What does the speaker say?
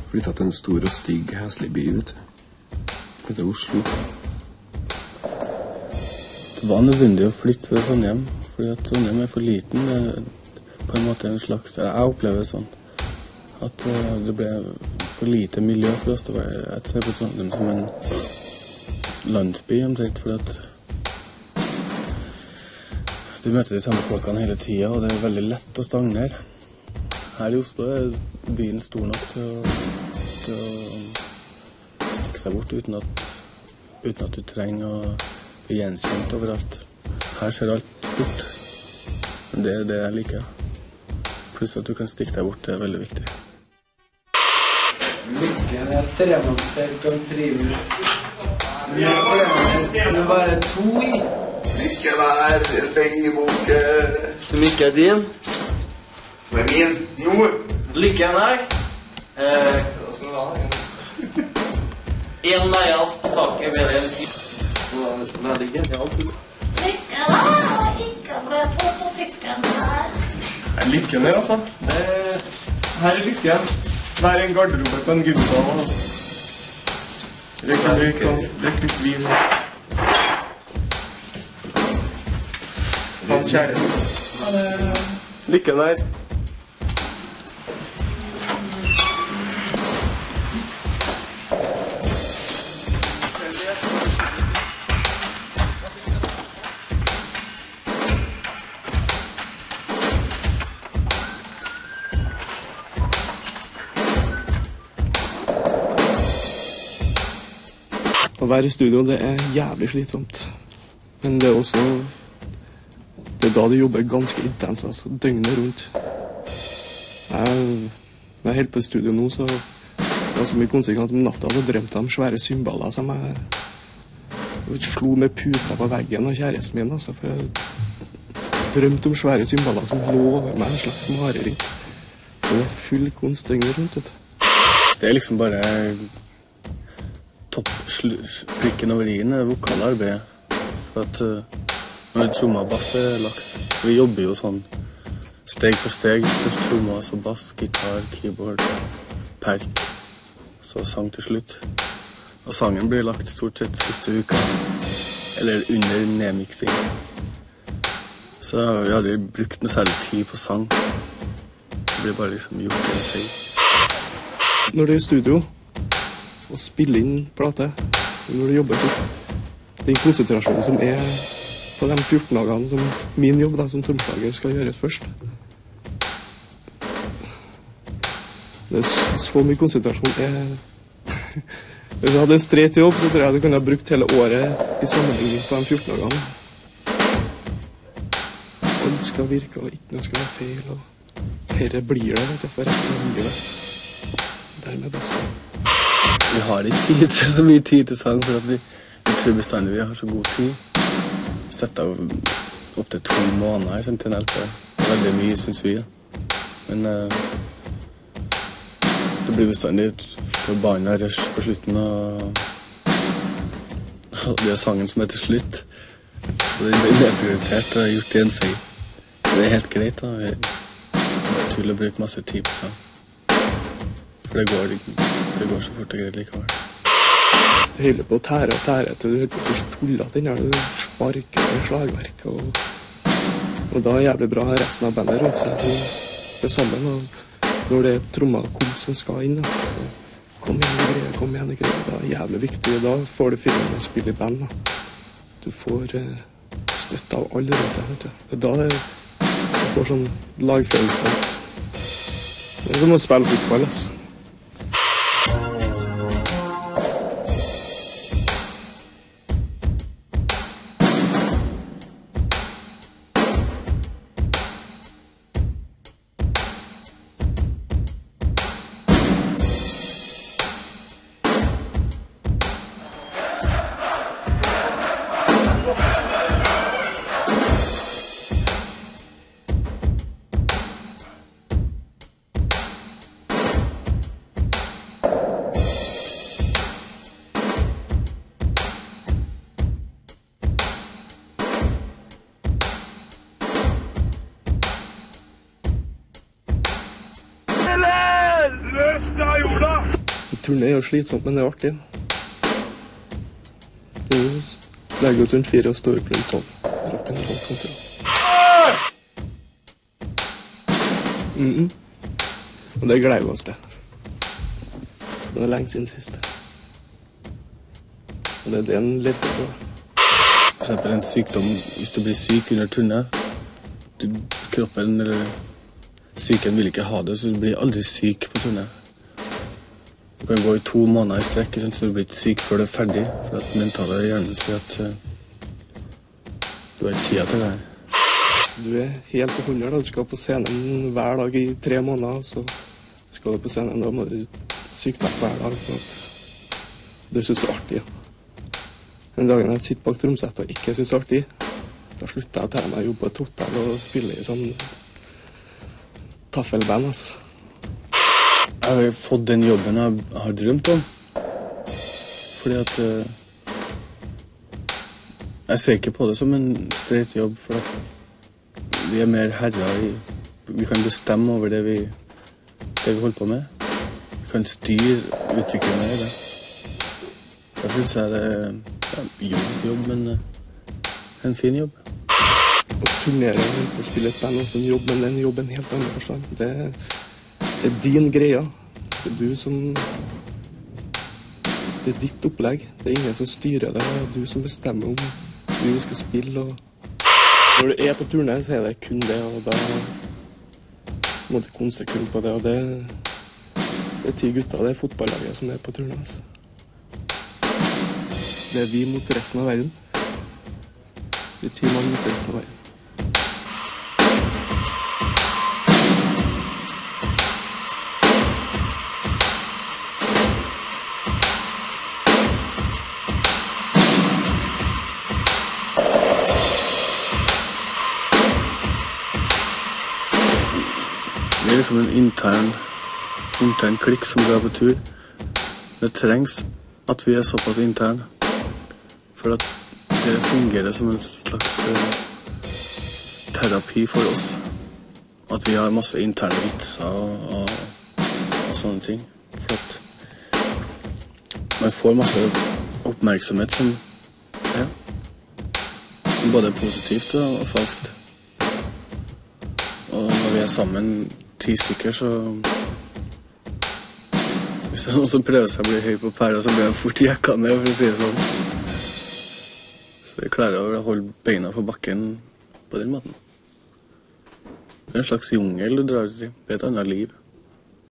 Flyttet til en stor og stygg, heslig by, vet du. Det heter Oslo. Det var nødvendig å flytte fra Trondheim, fordi at Trondheim for liten. Det på en måte en slags, jeg opplever det sånn, at det ble for lite miljø for oss. Jeg ser på Trondheim som en landsby, omtrent, fordi at du møter de samme folkene hele tiden, og det veldig lett å stagnere. Her i Oslo byen stor nok til å stikke seg bort uten at du trenger å bli gjenkjent overalt. Her skjer alt fort. Men det er det jeg liker. Pluss at du kan stikke deg bort, det er veldig viktig. Lykke med tremannsfelt og trivhus. Det er bare 2 i. Lykke vær, pengeboke. Som ikke er din. Som er min. Nå. Lykken her. En leians på taket ved en tid. Veldig genialt. Lykke der, og ikke ble på tykken her. Det er lykken her, altså. Her er lykken. Det er en garderobe på en gymsal. Drikke litt vin. Han kjæresten. Lykken her. Å være i studio, det er jævlig slitsomt. Men det er også... Det er da du jobber ganske intens, altså. Døgnet rundt. Når jeg helt på studio nå, så... Det var så mye konsekvent om natta, og drømte om svære symboler som jeg... slo med puta på veggen av kjæresten min, altså. For jeg drømte om svære symboler som lå over meg, en slags mareritt. Så det er full konst døgnet rundt, vet du. Det er liksom bare... prikken over i-en er vokalarbeidet. For at når tromma og bass er lagt, vi jobber jo sånn steg for steg. Først tromma, så bass, gitar, keyboard, perk, så sang til slutt. Og sangen blir lagt stort sett siste uka, eller under nedmixing. Så vi har aldri brukt noe særlig tid på sang. Det blir bare liksom gjort en feil. Når du er i studio, og spille inn plate når du jobber sånn. Den konsentrasjonen som er på de 14 dagene som min jobb da, som tromslager skal gjøres først. Det er så mye konsentrasjon. Hvis jeg hadde en streit jobb, så tror jeg du kunne ha brukt hele året i sammenligning på de 14 dagene. Alt skal virke, og ikke noe skal være feil, og herre blir det, vet du, for resten av livet. Dermed best. Vi har ikke så mye tid til sang, for at vi tror bestandig vi har så god tid. Vi setter av opp til 2 måneder til en LP. Det er veldig mye, synes vi. Men det blir bestandig et forbannet rush på slutten, og det er sangen som er til slutt. Og det blir nedprioritert og gjort i en feil. Det er helt greit da. Vi tuller å bruke masse tid på sang. For det går så fort og greit likevel. Du holder på å tære til du holder på å tulle at den her, du sparker i slagverk, og da er det jævlig bra resten av bandet rundt seg til sammen, og når det er tromma som skal inn, da, kom igjen og greie, det er jævlig viktig, og da får du fyre med å spille i band, da. Du får støtte av alle rundt deg, vet du. Det er da du får sånn lagfølelse. Det er som å spille fotball, altså. Turné er jo slitsomt, men det er artig. Det legger oss rundt 4 og står opp rundt 12. Rock'n'roll kontra. Og det gleder vi oss til. Det er lenge siden sist. Og det er det en lever på. For eksempel en sykdom, hvis du blir syk under turné, kroppen eller syken vil ikke ha det, så du blir aldri syk på turné. Du kan gå i 2 måneder i strekk, så du blir ikke syk før du er ferdig, for at mentale hjernen sier at du har tida til det her. Du er helt på 100 da. Du skal på scenen hver dag i 3 måneder, så skal du på scenen, da må du syknappe hver dag, for at du synes det er artig. Den dagen jeg sitter bak tromsett og ikke synes det er artig, da slutter jeg å ta meg jobb på et hotell og spille i sånn taffelband, altså. Jeg har fått den jobben jeg har drømt om, fordi at jeg ser ikke på det som en streit jobb, for at vi er mer herrer i, vi kan bestemme over det vi holder på med. Vi kan styre utviklingen i det. Jeg synes det er jobb, men en fin jobb. Å turnere og spille et band er også en jobb, men det er en jobb i en helt annen forstand. Det er din greie. Det er du som... Det er ditt opplegg. Det er ingen som styrer det. Det er du som bestemmer om du skal spille. Og når du er på turné, så er det kun det, og da må du konsekvent på det. Og det er 10 gutter, det er fotballaget som er på turné. Altså. Det er vi mot resten av verden. Vi er 10 mann mot resten av verden. Det er liksom en intern klikk som drar på tur. Det trengs at vi er såpass interne, for at det fungerer som en slags terapi for oss. At vi har masse interne vitser og sånne ting. For at man får masse oppmerksomhet som både er positivt og falskt. Og når vi er sammen 10 stykker, så hvis det er noen som prøver seg å bli høy på pæra, så blir jeg fort jekka ned, for å si det sånn. Så vi klarer å holde beina på bakken på den måten. Det er en slags jungel du drar til. Det er et annet liv.